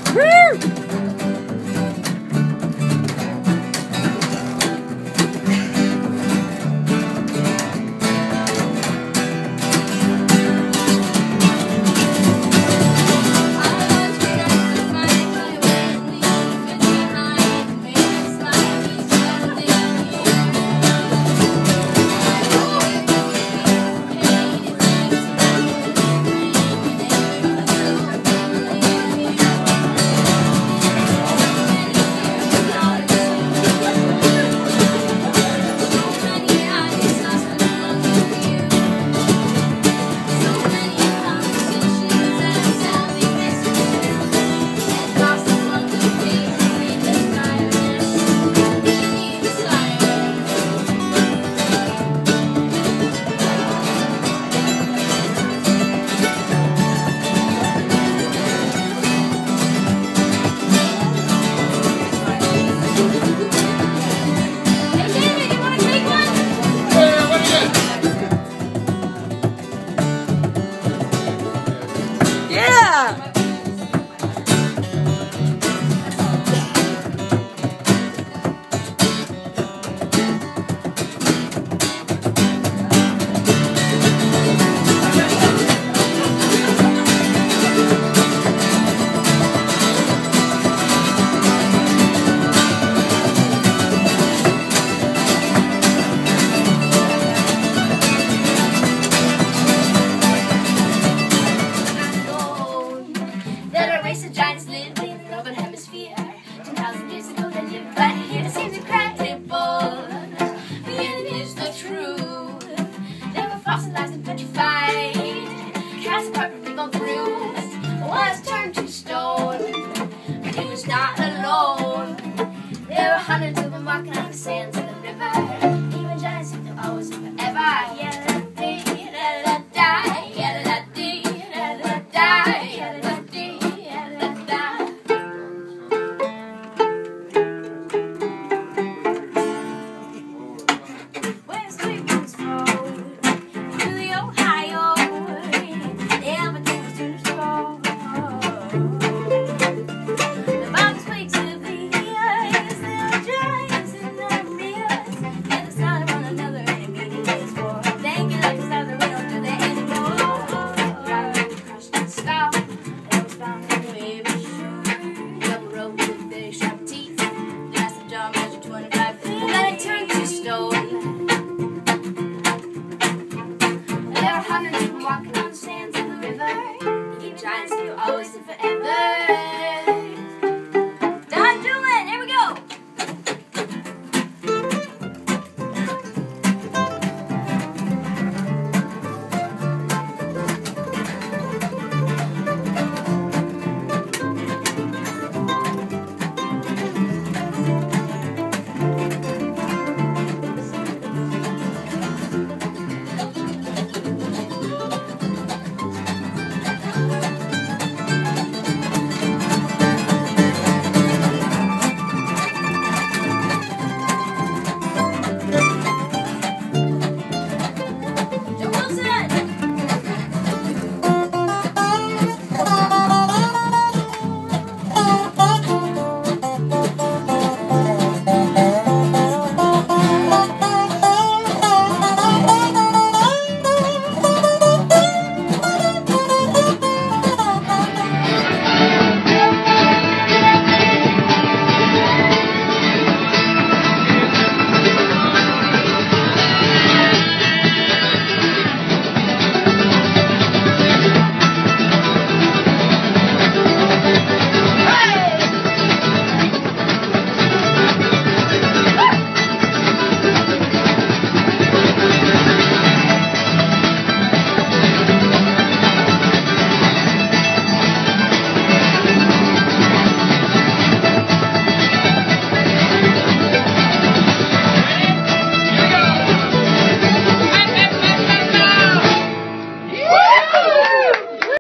Giants live in the northern hemisphere. 10,000 years ago they lived right here. It seems incredible, the end is the truth. They were fossilized and petrified, cast apart from big old bruised. Was turned to stone, but he was not alone. There were hundreds of them walking on the sands of the river. Even giants think they'll always live forever. Yeah. Walking on the sands of the river, giants will always live forever.